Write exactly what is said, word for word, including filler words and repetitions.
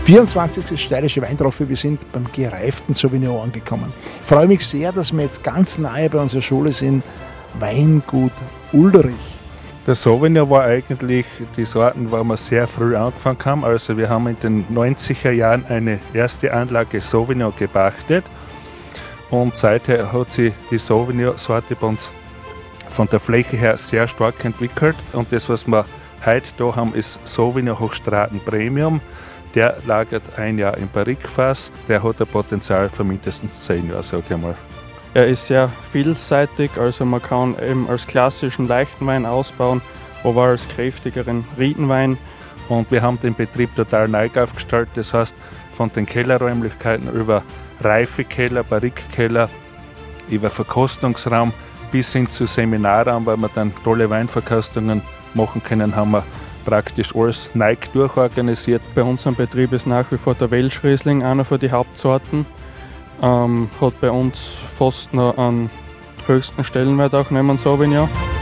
vierundzwanzigste Steirische Weintropfe, wir sind beim gereiften Sauvignon angekommen. Ich freue mich sehr, dass wir jetzt ganz nahe bei unserer Schule sind, Weingut Ulderich. Der Sauvignon war eigentlich die Sorten, wo wir sehr früh angefangen haben. Also wir haben in den neunziger Jahren eine erste Anlage Sauvignon gepachtet und seither hat sich die Sauvignon-Sorte bei uns von der Fläche her sehr stark entwickelt. Und das, was wir heute da haben, ist Sauvignon Hochstraten Premium. Der lagert ein Jahr im Barrique-Fass. Der hat ein Potenzial für mindestens zehn Jahre, sage ich mal. Er ist sehr vielseitig, also man kann eben als klassischen leichten Wein ausbauen, aber als kräftigeren Ritenwein. Und wir haben den Betrieb total neu aufgestellt, das heißt von den Kellerräumlichkeiten über Reifekeller, Barrique-Keller, über Verkostungsraum bis hin zu Seminarraum, weil wir dann tolle Weinverkostungen machen können, haben wir praktisch alles neu durchorganisiert. Bei unserem Betrieb ist nach wie vor der Welsch Riesling einer von den Hauptsorten. Ähm, hat bei uns fast noch einen höchsten Stellenwert auch neben Sauvignon.